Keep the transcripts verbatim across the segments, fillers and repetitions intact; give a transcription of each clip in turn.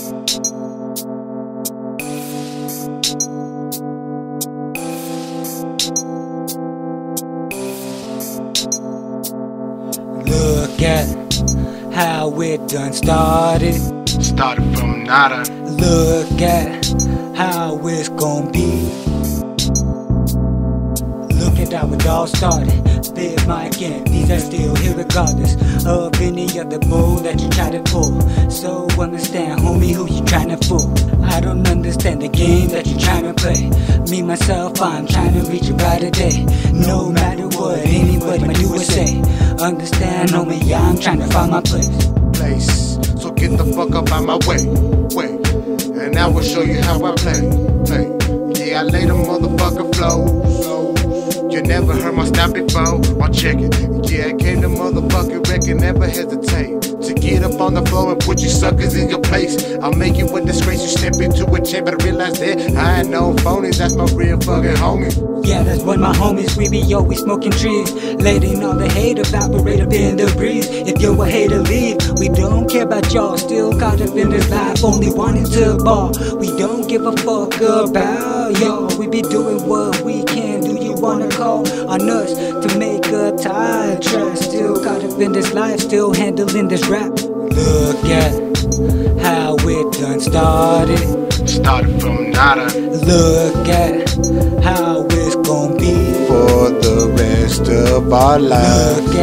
Look at how it done started. Started from nada. Look at how it's gon' be. Look at how it all started. Big Mike and these are still here regardless of any other bull that you try to pull. So understand, homie, who you tryna fool. I don't understand the game that you tryna play. Me, myself, I'm tryna reach you by today. No matter what anybody might do or say. Understand, homie, I'm tryna find my place. Place. So get the fuck up out my way. Wait. And I will show you how I play. Play. Yeah, I lay the motherfucker flows. You never heard my style before, I'll check it. Yeah, I came to motherfucking record, never hesitate to get up on the floor and put you suckers in your place. I'll make you a disgrace, you step into a chair, but realize that I ain't no phonies, that's my real fucking homie. Yeah, that's what my homies, we be always smoking trees, letting all the hate evaporate up in the breeze. If you're a hater, leave, we don't care about y'all, still caught up in this life, only wanting to ball. We don't give a fuck about y'all, we be doing what we can. Do you wanna call on us to make a tide track? Still caught up in this life, still handling this rap. Look at how it done started. Started from nada. Look at how it's gon' be for the rest of our lives. Look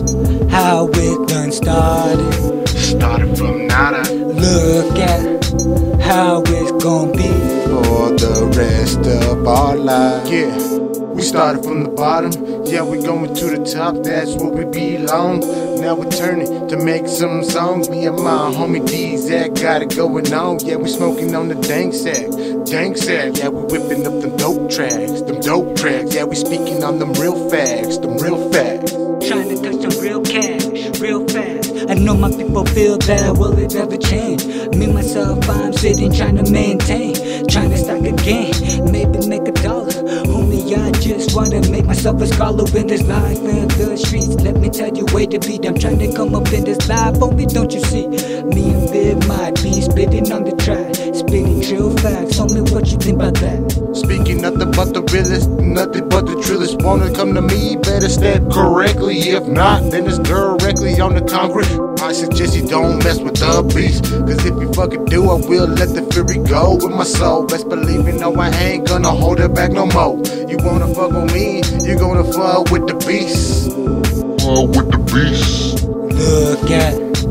at how it done started. Started from nada. Look at how it's gon' be for the rest of our lives. Yeah. We started from the bottom, yeah, we going to the top, that's where we belong. Now we're turning to make some songs. Me and my homie D Z A G got it going on. Yeah, we smoking on the dank sack, dank sack. Yeah, we whipping up them dope tracks, them dope tracks. Yeah, we speaking on them real facts, them real facts. Trying to touch some real cash, real fast. I know my people feel that, will it ever change? Me, myself, I'm sitting trying to maintain, trying to stack again, maybe make a dollar. Homie, I just wanna make myself a scholar in this life and the streets. Let me tell you, way to beat. I'm trying to come up in this life, homie, don't you see? Me and Big might be spitting on the track, spitting true facts. Homie, what you think about that? Speaking nothing but the realest, nothing but the trillest. Wanna come to me, better step correctly. If not, then it's directly on the concrete. I suggest you don't mess with the beast, cause if you fucking do, I will let the fury go with my soul. Best believe it, no, I ain't gonna hold it back no more. You wanna fuck with me, you gonna fuck with the beast. Fuck with the beast. Look at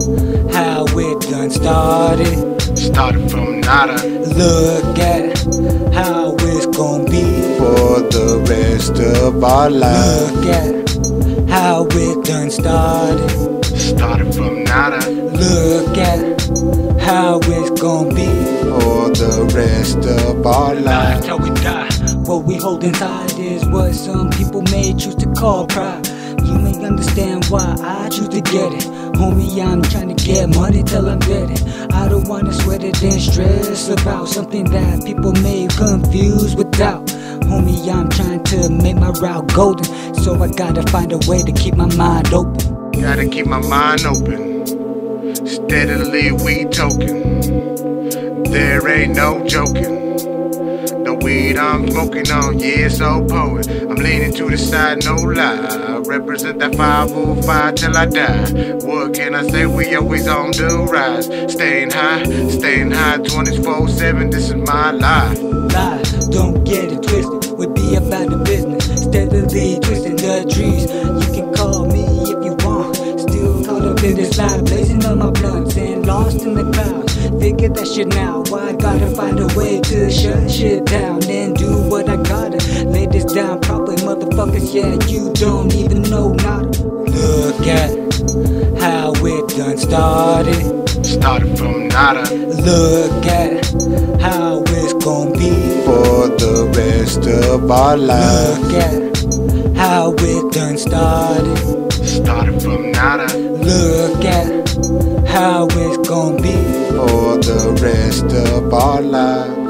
how it done started. Started from nada. Look at how it's gon' be for the rest of our lives. Look at how it done started. Started from nada. Look at how it's gon' be for the rest of our lives. Till we die. What we hold inside is what some people may choose to call pride. You may understand why I choose to get it. Homie, I'm trying to get money till I'm dead. I don't wanna sweat it and stress about something that people may confuse with doubt. Homie, I'm trying to make my route golden, so I gotta find a way to keep my mind open. Gotta keep my mind open. Steadily we token. There ain't no joking. The weed I'm smoking on, yeah, it's so potent. I'm leaning to the side, no lie. Represent that five oh five till I die. What can I say? We always on the rise. Staying high, staying high twenty-four seven, this is my life. Life, don't get it twisted. We be about the business. Steadily twisting the trees. You can call me if you want. Still caught up in this life, blazing on my blunts and lost in the clouds. Figure that shit now. I gotta find a way to shut shit down and do what I gotta. Lay this down properly, motherfuckers. Yeah, you don't even know nada. Look at how it done started. Started from nada. Look at how it's gon' be for the rest of our lives. Look at how it done started. Started from nada. Look at how it's gon' be for the rest of our lives.